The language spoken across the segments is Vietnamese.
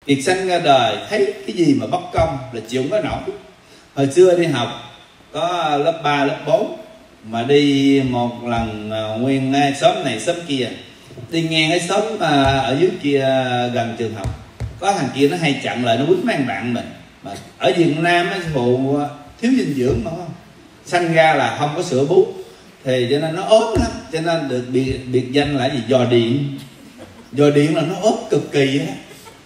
Kiệt sanh ra đời thấy cái gì mà bất công là chịu không có nổi. Hồi xưa đi học có lớp 3, lớp 4 mà đi một lần nguyên xóm này xóm kia, đi ngang cái xóm ở dưới kia gần trường học, có thằng kia nó hay chặn lại, nó quýnh mấy anh bạn mình. Mà ở Việt Nam á, phụ thiếu dinh dưỡng mà không, sanh ra là không có sữa bú, thì cho nên nó ốm lắm, cho nên được biệt danh là gì, giò điện. Giò điện là nó ốm cực kỳ á.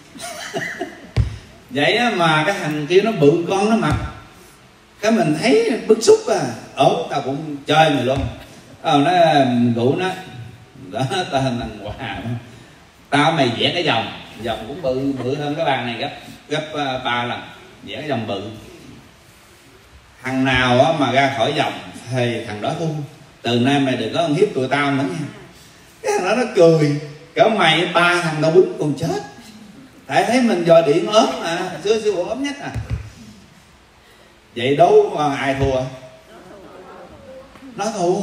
Vậy á, mà cái thằng kia nó bự con nó mập, cái mình thấy bức xúc à, ốm tao cũng chơi mày luôn. Nó rủ nó đó, tao hình thằng Hòa, tao mày vẽ cái vòng cũng bự hơn cái bàn này gấp 3 lần, vẽ cái vòng bự. Thằng nào mà ra khỏi vòng thì thằng đó thua, từ nay mày đừng có hiếp tụi tao nữa nha. Cái thằng đó nó cười, cỡ mày 3 thằng đâu quýnh còn chết. Tại thấy mình dò điện ốm mà, xưa bộ ốm nhất à. Vậy đấu ai thua? Nó thua.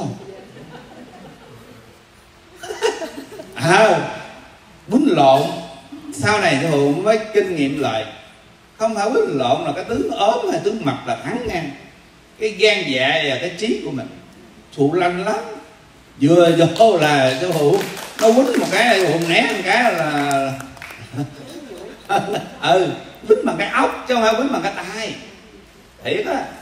Quýnh lộn. Sau này sư phụ mới kinh nghiệm lại, không phải quýnh lộn là cái tướng ốm hay tướng mập là thắng nha. Cái gan dạ và cái trí của mình thụ lanh lắm. Vừa vô là sư phụ nó quýnh một cái, sư phụ né một cái là quýnh bằng cái óc chứ không phải quýnh bằng cái tay. Thiệt á.